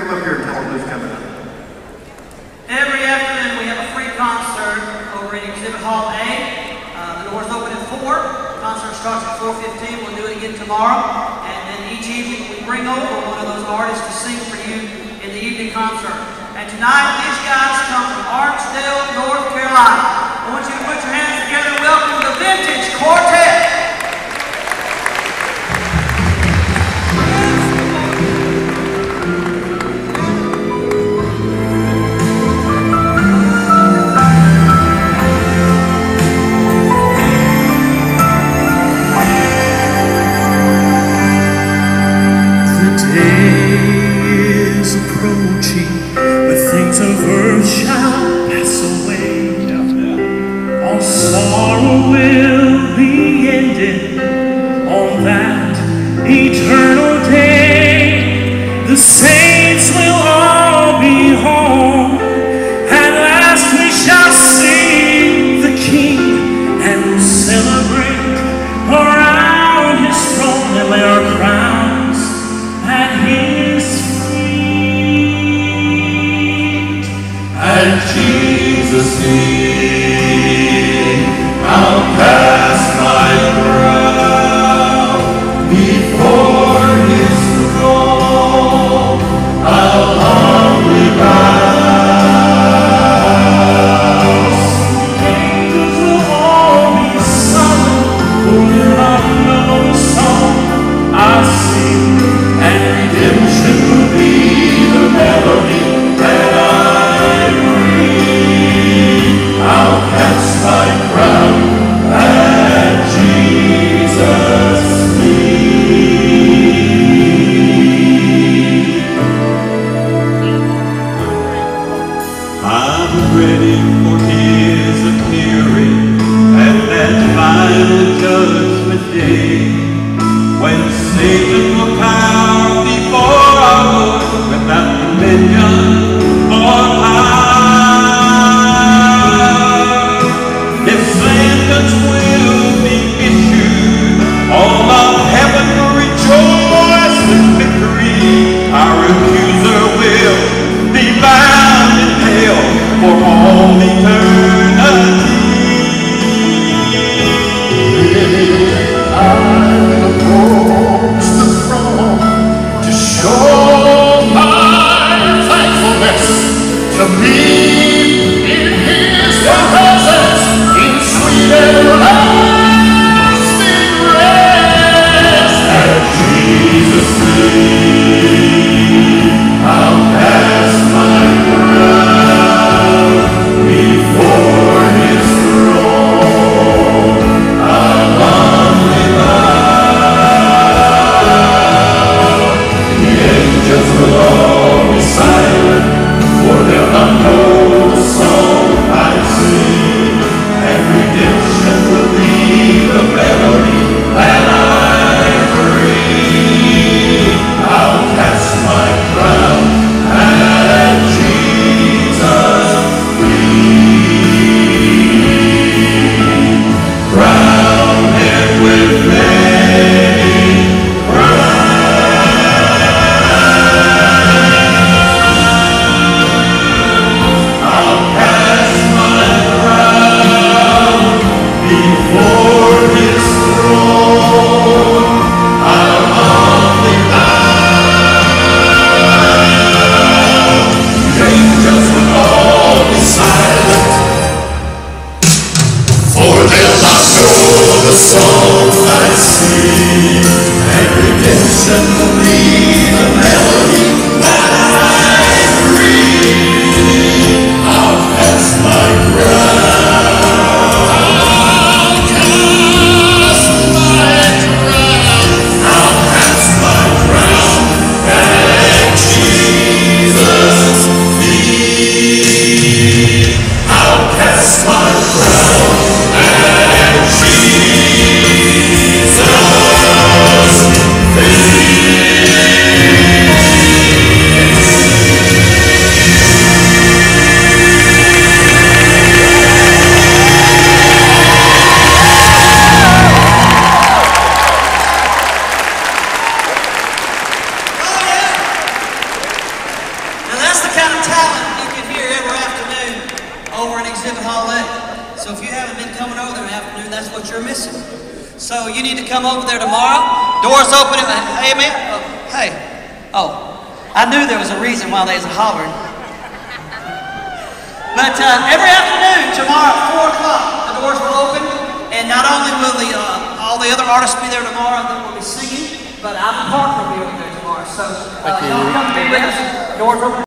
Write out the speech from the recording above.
come up here and tell them who's coming up. Every afternoon we have a free concert over in Exhibit Hall A. The doors open at 4. The concert starts at 4:15. We'll do it again tomorrow. And then each evening we bring over one of those artists to sing for you in the evening concert. And tonight these guys come from Archdale, North Carolina. I want you to put your hands together and welcome the VIntage Quartet. I'll talent you can hear every afternoon over in Exhibit Hall A. So if you haven't been coming over there in the afternoon, that's what you're missing. So you need to come over there tomorrow. Doors open at, hey man, hey. Oh, I knew there was a reason why they was hollering. But every afternoon tomorrow at 4 o'clock, the doors will open. And not only will all the other artists be there tomorrow that will be singing, but Alvin Parker will be over there tomorrow. So y'all come be with us. Doors open.